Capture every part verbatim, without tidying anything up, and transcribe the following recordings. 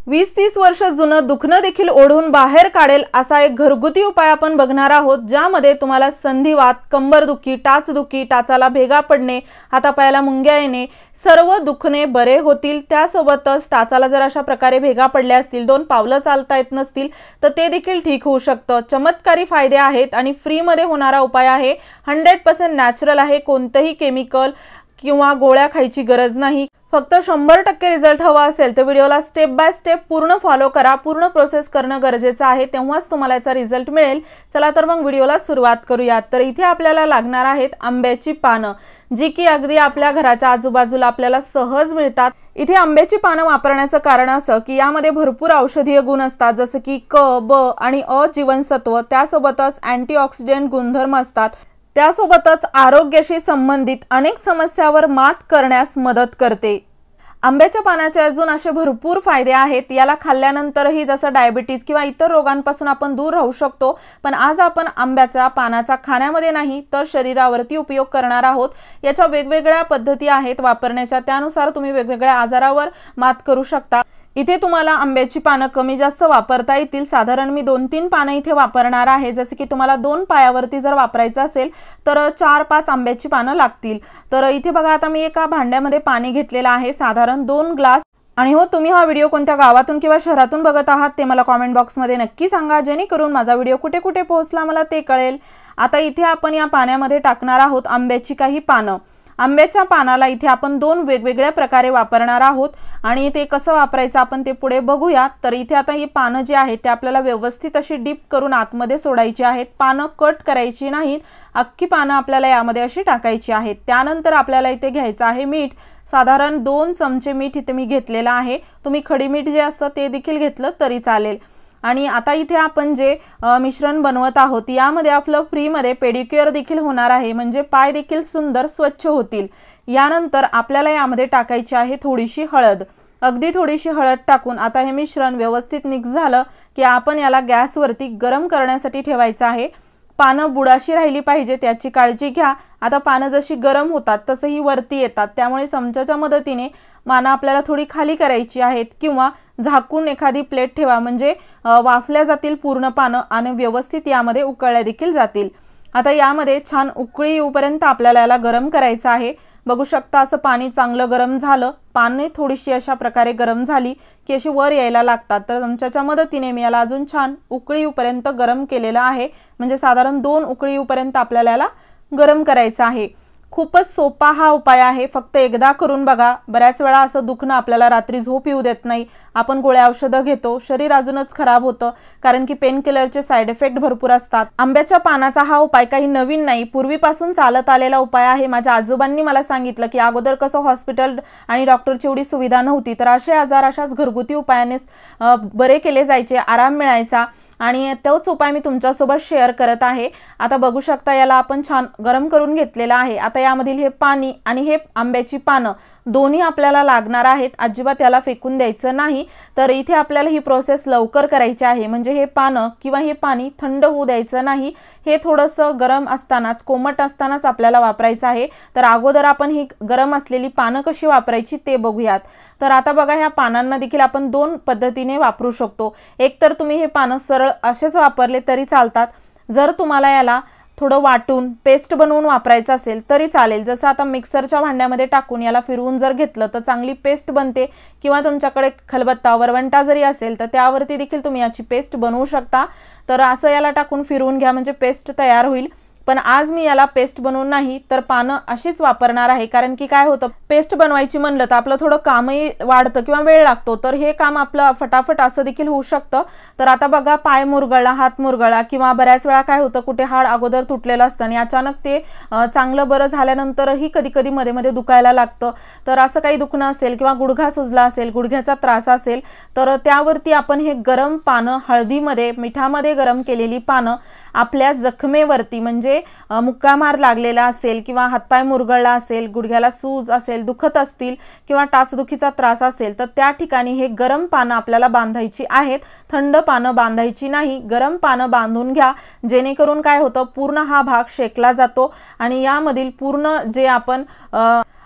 वीस तीस वर्ष जुनं दुखणं देखील ओढून बाहेर काढेल असा एक घरगुती उपाय आपण बघणार आहोत, ज्यामध्ये तुम्हाला संधिवात, कंबरदुखी, टाचदुखी, टाचाला भेगा पडणे, हातापायाला मुंग्या येणे, सर्व दुखणे बरे होतील। त्यासोबतच टाचाला जर अशा प्रकारे भेगा पडल्या असतील, दोन पावलं चालता येत नसतील तर ते देखील ठीक होऊ शकतं। चमत्कारी फायदे आहेत आणि फ्री मध्ये होणारा उपाय आहे। शंभर टक्के नॅचरल आहे, कोणतेही केमिकल किंवा गोळ्या खायची गरज नाही। फक्त शंभर टक्के रिझल्ट हवा असेल तर व्हिडिओला स्टेप बाय स्टेप पूर्ण फॉलो करा। पूर्ण प्रोसेस करणं गरजेचं आहे, तेव्हाच तुम्हाला याचा रिझल्ट मिळेल। चला तर मग व्हिडिओला सुरुवात करूयात। तर इथे आपल्याला लागणार आहेत आंब्याची पानं, जी की अगदी आपल्या घराच्या आजूबाजूला आपल्याला सहज मिळतात। इथे आंब्याची पानं वापरण्याचं कारण असं की यामध्ये भरपूर औषधीय गुण असतात, जसे की क, ब आणि अ जीवनसत्व, त्यासोबतच अँटीऑक्सिडंट गुणधर्म असतात। त्यासोबतच आरोग्याशी संबंधित अनेक समस्यांवर मात करण्यास मदत करते। आंब्याच्या पानाचे अजून असे भरपूर फायदे आहेत। याला खाल्ल्यानंतरही जसं डायबिटीज किंवा इतर रोगांपासून आपण दूर राहू शकतो। पण आज आपण आंब्याचा पानाचा खाण्यामध्ये नाही तर शरीरावरती उपयोग करणार आहोत। याच्या वेगवेगळ्या पद्धती आहेत वापरण्याच्या, त्यानुसार तुम्ही वेगवेगळ्या आजारावर मात करू शकता। इथे तुम्हाला आंब्याची पानं कमी जास्त वापरता येतील। साधारण मी दोन तीन पानं इथे वापरणार आहे। जसे की तुम्हाला दोन पायावरती जर वापरायचं असेल तर चार पाच आंब्याची पानं लागतील। तर इथे बघा, आता मी एका भांड्यामध्ये पाणी घेतलेलं आहे, साधारण दोन ग्लास। आणि हो, तुम्ही हा व्हिडिओ कोणत्या गावातून किंवा शहरातून बघत आहात ते मला कमेंट बॉक्समध्ये नक्की सांगा, जेणेकरून माझा व्हिडिओ कुठे कुठे पोहोचला मला ते कळेल। आता इथे आपण या पाण्यामध्ये टाकणार आहोत आंब्याची काही पानं। आंब्याच्या पानाला इथे आपण दोन वेगवेगळ्या प्रकारे वापरणार आहोत आणि ते कसं वापरायचं आपण ते पुढे बघूया। तर इथे आता ही पानं जी आहेत ते आपल्याला व्यवस्थित अशी डीप करून आतमध्ये सोडायची आहेत। पानं कट करायची नाहीत, अख्खी पानं आपल्याला यामध्ये अशी टाकायची आहेत। त्यानंतर आपल्याला इथे घ्यायचं आहे मीठ, साधारण दोन चमचे मीठ इथे मी घेतलेलं आहे। तुम्ही खडी मीठ जे असतं ते देखील घेतलं तरी चालेल। आणि आता इथे आपण जे मिश्रण बनवत आहोत यामध्ये आपलं फ्री मध्ये पेडिक्युअर देखील होणार आहे, म्हणजे पाय देखील सुंदर स्वच्छ होतील। यानंतर आपल्याला यामध्ये टाकायची आहे थोडीशी हळद, अगदी थोडीशी हळद टाकून आता हे मिश्रण व्यवस्थित मिक्स झालं की आपण याला गॅसवरती गरम करण्यासाठी ठेवायचं आहे। पानं बुडाशी राहिली पाहिजे त्याची काळजी घ्या। आता पानं जशी गरम होतात तसंही वरती येतात, त्यामुळे चमच्याच्या मदतीने पानं आपल्याला थोडी खाली करायची आहेत किंवा झाकून एखादी प्लेट ठेवा, म्हणजे वाफल्या जातील पूर्ण पानं आणि व्यवस्थित यामध्ये उकळल्या देखील जातील। आता यामध्ये छान उकळी येऊपर्यंत आपल्याला याला गरम करायचं आहे। बघू शकता असं पाणी चांगलं गरम झालं, पाने थोडीशी अशा प्रकारे गरम झाली की अशी वर यायला लागतात। तर चमच्याच्या मदतीने मी याला अजून छान उकळी येऊपर्यंत गरम केलेलं आहे, म्हणजे साधारण दोन उकळी येऊपर्यंत आपल्याला याला गरम करायचं आहे। खूपच सोपा हा उपाय आहे, फक्त एकदा करून बघा। बऱ्याच वेळा असं दुखणं आपल्याला रात्री झोप येऊ देत नाही, आपण गोळ्या औषधं घेतो, शरीर अजूनच खराब होतं, कारण की पेन किलरचे साइड इफेक्ट भरपूर असतात। आंब्याच्या पानाचा हा उपाय काही नवीन नाही, पूर्वीपासून चालत आलेला उपाय आहे। माझ्या आजोबांनी मला सांगितलं की अगोदर कसं हॉस्पिटल आणि डॉक्टरची एवढी सुविधा नव्हती, तर असे आजार अशाच घरगुती उपायाने बरे केले जायचे, आराम मिळायचा आणि तोच उपाय मी तुमच्यासोबत शेअर करत आहे। आता बघू शकता याला आपण छान गरम करून घेतलेला आहे। आता यामधील हे पाणी आणि हे आंब्याची पानं दोन्ही आपल्याला लागणार आहेत, अजिबात याला फेकून द्यायचं नाही। तर इथे आपल्याला ही प्रोसेस लवकर करायची आहे, म्हणजे हे पानं किंवा हे पाणी थंड होऊ द्यायचं नाही, हे थोडंसं गरम असतानाच कोमट असतानाच आपल्याला वापरायचं आहे। तर अगोदर आपण ही गरम असलेली पानं कशी वापरायची ते बघूयात। तर आता बघा, ह्या पानांना देखील आपण दोन पद्धतीने वापरू शकतो। एक तर तुम्ही हे पानं सरळ असेच वापरले तरी चालतात, जर तुम्हाला याला थोडं वाटून पेस्ट बनवून वापरायचं असेल तरी चालेल। जसं आता मिक्सरच्या भांड्यामध्ये टाकून याला फिरवून जर घेतलं तर चांगली पेस्ट बनते, किंवा तुमच्याकडे खलबत्ता वरवंटा जरी असेल तर त्यावरती देखील तुम्ही याची पेस्ट बनवू शकता। तर असं याला टाकून फिरवून घ्या, म्हणजे पेस्ट तयार होईल। पण आज मी याला पेस्ट बनवून नाही तर पानं अशीच वापरणार आहे, कारण की काय होतं, पेस्ट बनवायची म्हणलं तर आपलं थोडं कामही वाढतं किंवा वेळ लागतो, तर हे काम आपलं फटाफट असं देखील होऊ शकतं। तर आता बघा, पाय मुरगळला, हात मुरगळला, किंवा बऱ्याच वेळा काय होतं कुठे हाड अगोदर तुटलेलं असतं आणि अचानक ते चांगलं बरं झाल्यानंतरही कधी कधी मध्ये मध्ये दुखायला लागतं। तर असं काही दुखणं असेल किंवा गुडघा सुजला असेल, गुडघ्याचा त्रास असेल, तर त्यावरती आपण हे गरम पानं हळदीमध्ये मिठामध्ये गरम केलेली पानं आपल्या जखमेवरती, म्हणजे मुक्कामार लागलेला असेल किंवा हातपाय मुरगळला असेल, गुडघ्याला सूज असेल, दुखत असतील किंवा टाचदुखीचा त्रास असेल तर त्या ठिकाणी हे गरम पानं आपल्याला बांधायची आहेत। थंड पानं बांधायची नाही, गरम पानं बांधून घ्या, जेणेकरून काय होतं, पूर्ण हा भाग शेकला जातो आणि यामधील पूर्ण जे आपण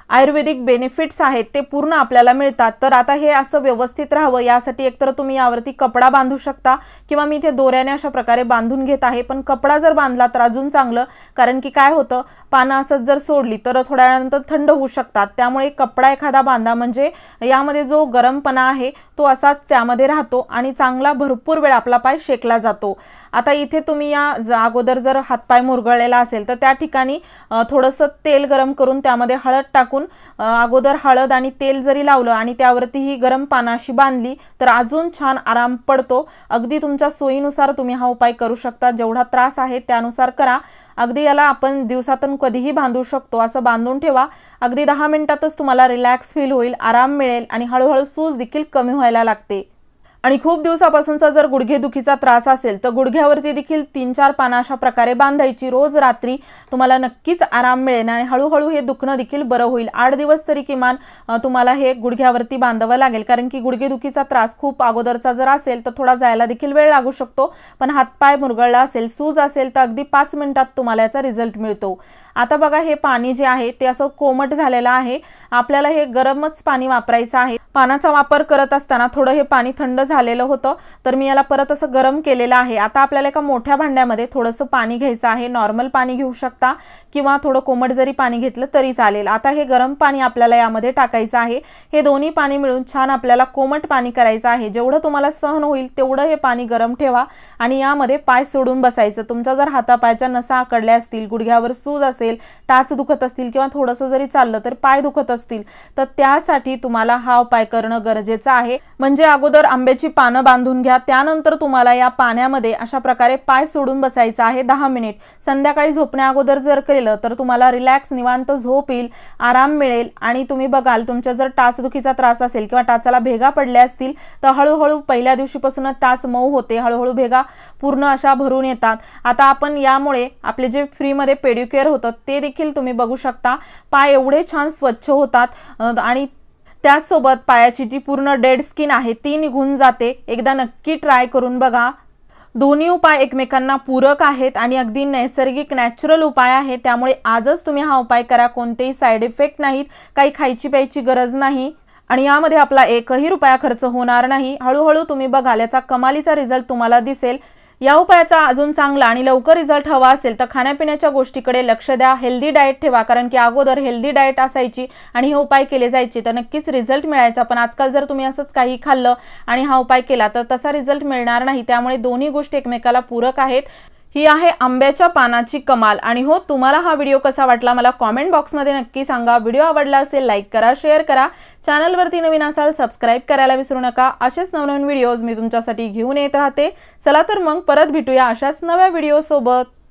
आयुर्वेदिक बेनिफिट्स आहेत ते पूर्ण आपल्याला मिळतात। तर आता हे असं व्यवस्थित राहावं यासाठी एकतर तुम्ही यावरती कपडा बांधू शकता किंवा मी इथे दोऱ्याने अशा प्रकारे बांधून घेत आहे, पण कपडा जर बांधला तर अजून चांगलं, कारण की काय होतं पानं असंच जर सोडली तर थोड्या वेळानंतर थंड होऊ शकतात। त्यामुळे कपडा एखादा बांधा, म्हणजे यामध्ये जो गरमपणा आहे तो असाच त्यामध्ये राहतो आणि चांगला भरपूर वेळ आपला पाय शेकला जातो। आता इथे तुम्ही या अगोदर जर हातपाय मुरगळलेला असेल तर त्या ठिकाणी थोडंसं तेल गरम करून त्यामध्ये हळद टाकून अगोदर हळद आणि तेल जरी लावलं आणि त्यावरती ही गरम पानाशी बांधली तर अजून छान आराम पडतो। अगदी तुमच्या सोयीनुसार तुम्ही हा उपाय करू शकता, जेवढा त्रास आहे त्यानुसार करा। अगदी याला आपण दिवसातून कधीही बांधू शकतो। असं बांधून ठेवा, अगदी दहा मिनिटातच तुम्हाला रिलॅक्स फील होईल, आराम मिळेल आणि हळूहळू सूज देखील कमी व्हायला लागते। आणि खूप दिवसापासूनचा जर गुडघेदुखीचा त्रास असेल तर गुडघ्यावरती देखील तीन चार पानं अशा प्रकारे बांधायची रोज रात्री, तुम्हाला नक्कीच आराम मिळेल आणि हळूहळू हे दुखणं देखील बरं होईल। आठ दिवस तरी किमान तुम्हाला हे गुडघ्यावरती बांधावं लागेल, कारण की गुडघेदुखीचा त्रास खूप अगोदरचा जर असेल तर थोडा जायला देखील वेळ लागू शकतो, पण हातपाय मुरगळला असेल, सूज असेल तर अगदी पाच मिनिटात तुम्हाला याचा रिझल्ट मिळतो। आता बघा हे पाणी जे आहे ते असं कोमट झालेलं आहे, आपल्याला हे गरमच पाणी वापरायचं आहे। पाण्याचा वापर करत असताना थोडं हे पाणी थंड झालेलं होतं तर मी याला परत असं गरम केलेलं आहे। आता आपल्याला एका मोठ्या भांड्यामध्ये थोडंसं पाणी घ्यायचं आहे, नॉर्मल पाणी घेऊ शकता किंवा थोडं कोमट जरी पाणी घेतलं तरी चालेल। आता हे गरम पाणी आपल्याला यामध्ये टाकायचं आहे, हे दोन्ही पाणी मिळून छान आपल्याला कोमट पाणी करायचं आहे। जेवढं तुम्हाला सहन होईल तेवढं हे पाणी गरम ठेवा आणि यामध्ये पाय सोडून बसायचं। तुमच्या जर हातापायच्या नसा आकडल्या असतील, गुडघ्यावर सूज असेल, टाच दुखत असतील किंवा थोडंसं जरी चाललं तर पाय दुखत असतील तर त्यासाठी तुम्हाला हा उपाय करणं गरजेचं आहे। म्हणजे अगोदर आंब्याची पानं बांधून घ्या, त्यानंतर तुम्हाला या पाण्यामध्ये अशा प्रकारे पाय सोडून बसायचं आहे दहा मिनिट। संध्याकाळी झोपण्या अगोदर जर केलं तर तुम्हाला रिलॅक्स निवांत झोप येईल, आराम मिळेल आणि तुम्ही बघाल तुमच्या जर टाचदुखीचा त्रास असेल किंवा टाचाला भेगा पडल्या असतील तर हळूहळू पहिल्या दिवशीपासूनच टाच मऊ होते, हळूहळू भेगा पूर्ण अशा भरून येतात। आता आपण यामुळे आपले जे फ्रीमध्ये पेडिक्युअर होतं ते देखील तुम्ही बघू शकता, पाय एवढे छान स्वच्छ होतात आणि त्यासोबत पायाची जी पूर्ण डेड स्किन आहे ती निघून जाते। एकदा नक्की ट्राय करून बघा। दोन्ही उपाय एकमेकांना पूरक आहेत आणि अगदी नैसर्गिक नॅचरल उपाय आहे, त्यामुळे आजच तुम्ही हा उपाय करा। कोणतेही साइड इफेक्ट नाहीत, काही खायची प्यायची गरज नाही आणि यामध्ये आपला एकही रुपया खर्च होणार नाही। हळूहळू तुम्ही बघाल याचा कमालीचा रिझल्ट तुम्हाला दिसेल। या उपायाचा अजून चांगला आणि लवकर रिझल्ट हवा असेल तर खाण्यापिण्याच्या गोष्टीकडे लक्ष द्या, हेल्दी डाएट ठेवा, कारण की अगोदर हेल्दी डाएट असायची आणि हे उपाय केले जायचे तर नक्कीच रिझल्ट मिळायचा। पण आजकाल जर तुम्ही असंच काही खाल्लं आणि हा उपाय केला तर तसा रिझल्ट मिळणार नाही, त्यामुळे दोन्ही गोष्टी एकमेकाला पूरक आहेत। ही आहे आंब्याच्या पानाची कमाल। आणि हो, तुम्हाला हा व्हिडिओ कसा वाटला मला कमेंट बॉक्समध्ये नक्की सांगा। व्हिडिओ आवडला असेल लाईक करा, शेअर करा, चॅनलवरती नवीन असाल सबस्क्राइब करायला विसरू नका। असेच नवनवीन व्हिडिओज मी तुमच्यासाठी घेऊन येत राहते। चला तर मग परत भेटूया अशाच नव्या व्हिडिओ सोबत।